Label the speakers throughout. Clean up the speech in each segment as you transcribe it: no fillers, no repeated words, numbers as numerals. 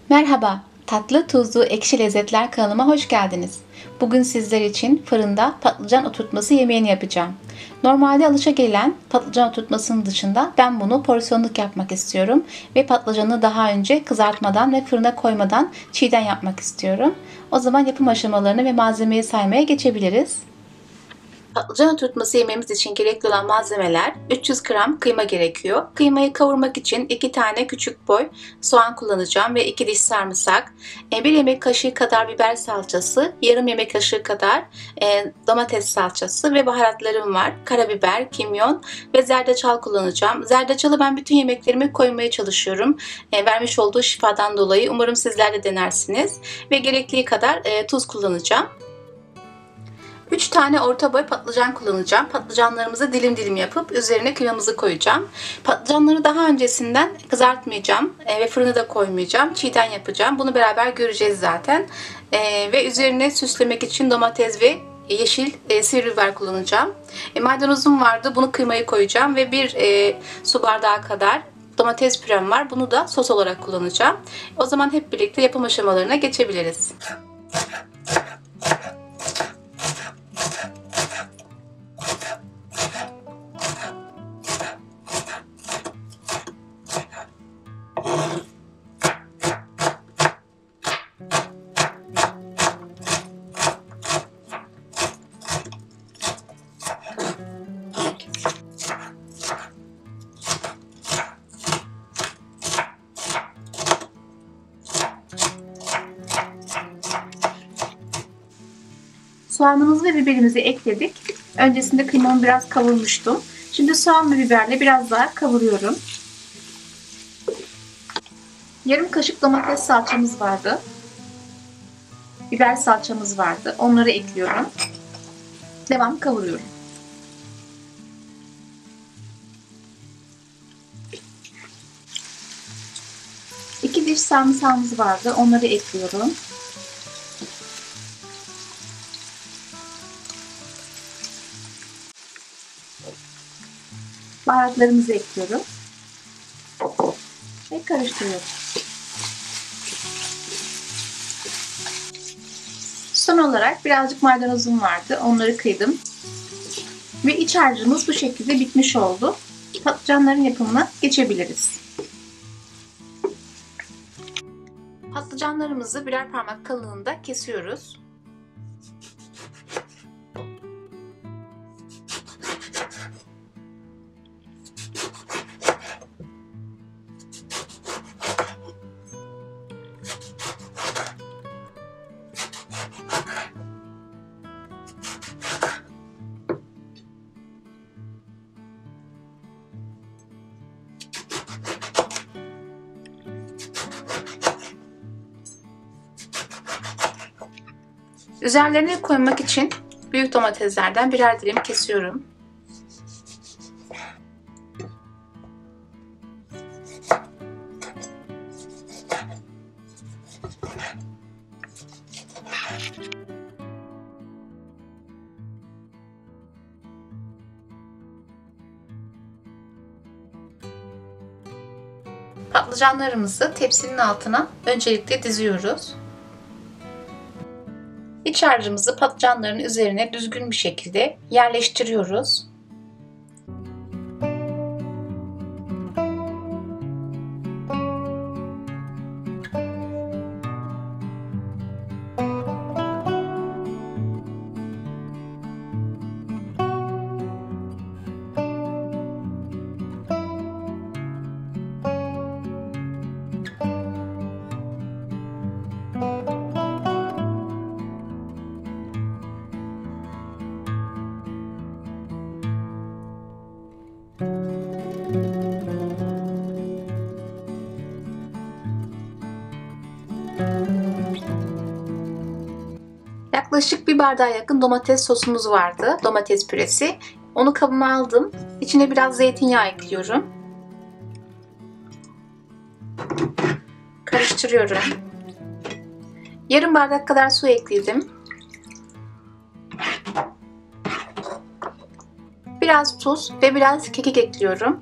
Speaker 1: Merhaba, tatlı, tuzlu, ekşi lezzetler kanalıma hoş geldiniz. Bugün sizler için fırında patlıcan oturtması yemeğini yapacağım. Normalde alışagelen patlıcan oturtmasının dışında ben bunu porsiyonluk yapmak istiyorum ve patlıcanı daha önce kızartmadan ve fırına koymadan çiğden yapmak istiyorum. O zaman yapım aşamalarını ve malzemeyi saymaya geçebiliriz. Patlıcan oturtması yemeğimiz için gerekli olan malzemeler: 300 gram kıyma gerekiyor. Kıymayı kavurmak için 2 tane küçük boy soğan kullanacağım ve 2 diş sarımsak, 1 yemek kaşığı kadar biber salçası, yarım yemek kaşığı kadar domates salçası ve baharatlarım var. Karabiber, kimyon ve zerdeçal kullanacağım. Zerdeçalı ben bütün yemeklerime koymaya çalışıyorum. Vermiş olduğu şifadan dolayı umarım sizler de denersiniz. Ve gerektiği kadar tuz kullanacağım. 3 tane orta boy patlıcan kullanacağım. Patlıcanlarımızı dilim dilim yapıp üzerine kıymamızı koyacağım. Patlıcanları daha öncesinden kızartmayacağım ve fırına da koymayacağım. Çiğden yapacağım. Bunu beraber göreceğiz zaten. Ve üzerine süslemek için domates ve yeşil sivri biber kullanacağım. Maydanozum vardı. Bunu kıymayı koyacağım ve bir su bardağı kadar domates pürem var. Bunu da sos olarak kullanacağım. O zaman hep birlikte yapım aşamalarına geçebiliriz. Soğanımızı ve biberimizi ekledik. Öncesinde kıymamı biraz kavurmuştum. Şimdi soğan ve biberle biraz daha kavuruyorum. Yarım kaşık domates salçamız vardı. Biber salçamız vardı. Onları ekliyorum. Devam kavuruyorum. İki diş sarımsağımız vardı. Onları ekliyorum. Baharatlarımızı ekliyorum. Ve karıştırıyorum. Son olarak birazcık maydanozum vardı. Onları kıydım. Ve iç harcımız bu şekilde bitmiş oldu. Patlıcanların yapımına geçebiliriz. Patlıcanlarımızı birer parmak kalınlığında kesiyoruz. Üzerlerine koymak için büyük domateslerden birer dilim kesiyorum. Patlıcanlarımızı tepsinin altına öncelikle diziyoruz. İç harcımızı patlıcanların üzerine düzgün bir şekilde yerleştiriyoruz. Yaklaşık bir bardağa yakın domates sosumuz vardı. Domates püresi. Onu kabıma aldım. İçine biraz zeytinyağı ekliyorum. Karıştırıyorum. Yarım bardak kadar su ekledim. Biraz tuz ve biraz kekik ekliyorum.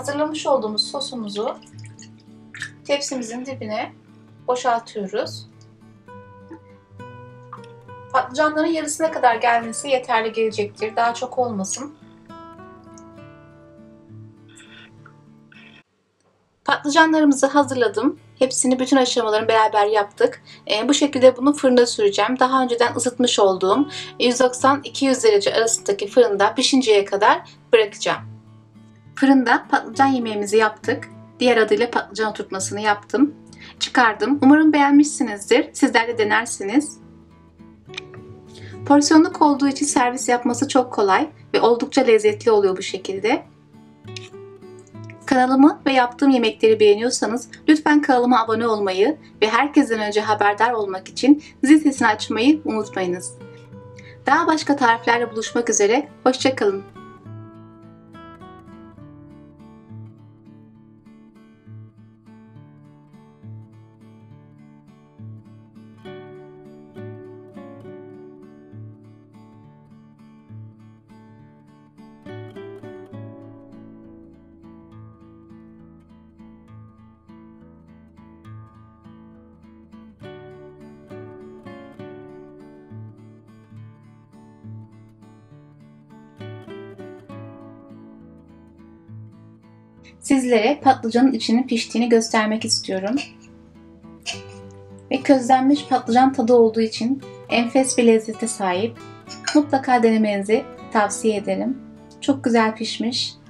Speaker 1: hazırlamış olduğumuz sosumuzu tepsimizin dibine boşaltıyoruz. Patlıcanların yarısına kadar gelmesi yeterli gelecektir. Daha çok olmasın. Patlıcanlarımızı hazırladım. Hepsini, bütün aşamalarını beraber yaptık. Bu şekilde bunu fırında süreceğim. Daha önceden ısıtmış olduğum 190-200 derece arasındaki fırında pişinceye kadar bırakacağım. Fırında patlıcan yemeğimizi yaptık. Diğer adıyla patlıcan oturtmasını yaptım. Çıkardım. Umarım beğenmişsinizdir. Sizler de denersiniz. Porsiyonluk olduğu için servis yapması çok kolay ve oldukça lezzetli oluyor bu şekilde. Kanalımı ve yaptığım yemekleri beğeniyorsanız lütfen kanalıma abone olmayı ve herkesten önce haberdar olmak için zil sesini açmayı unutmayınız. Daha başka tariflerle buluşmak üzere. Hoşça kalın. Sizlere patlıcanın içinin piştiğini göstermek istiyorum. Ve közlenmiş patlıcan tadı olduğu için enfes bir lezzete sahip. Mutlaka denemenizi tavsiye ederim. Çok güzel pişmiş.